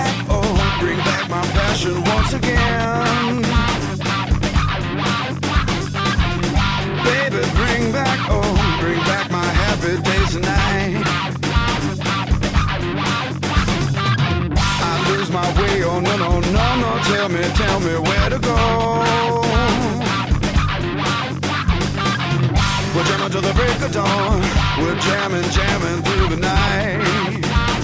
back, oh, bring back my passion once again. Baby, bring back, oh, bring back my happy days tonight. I lose my way, oh no, no, no, no, tell me where to go. We're jamming till the break of dawn. We're jamming through the night.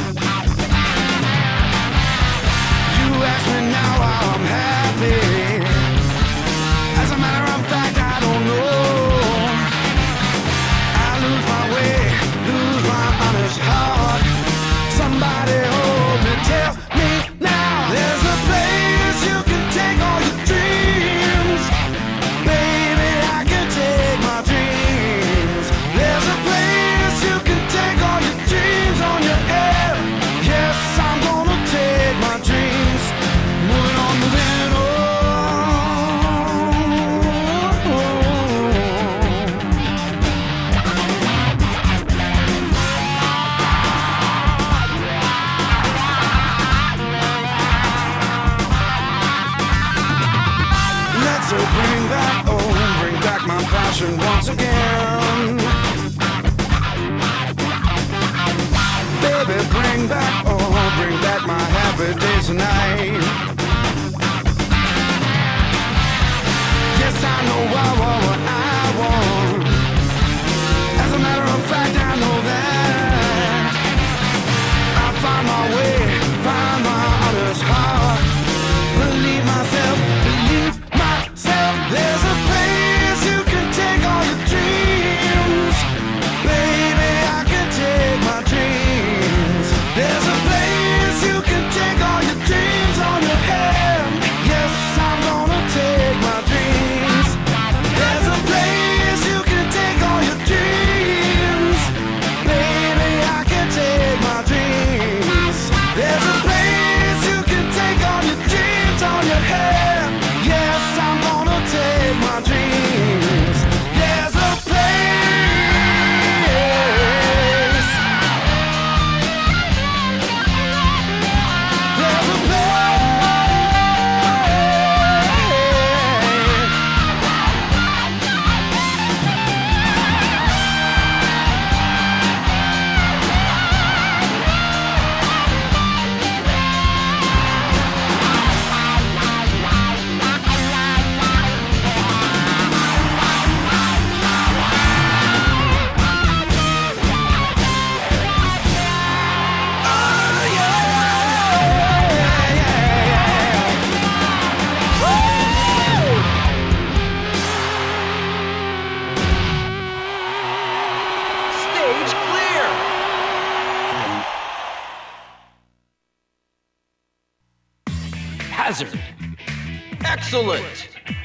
You ask me now how I'm happy. As a matter of fact, I don't know. I lose my way, lose my honest heart. Somebody hold me, tell me now. There's a place you can take all your dreams. Baby, I can take my dreams. There's a place you can take all your dreams on your head. Yes, I'm gonna take my dreams. Moving on, moving on. Let's bring back, oh, bring back my passion once again. Baby, bring back, oh, bring back my happy days tonight. Yes, I know I want what I want. As a matter of fact, I know that I find my way, find my honest heart. Believe myself, believe myself. There's a place you can take all your dreams. Baby, I can take my dreams. There's a place you can take all your dreams on your head. Yes, I'm gonna take my dreams. There's a place you can take all your dreams. Baby, I can take my dreams. There's a place you can take all your dreams on your head. Yes, I'm gonna take my dreams. There's a place. There's a place. Stage clear! Hazard. Excellent!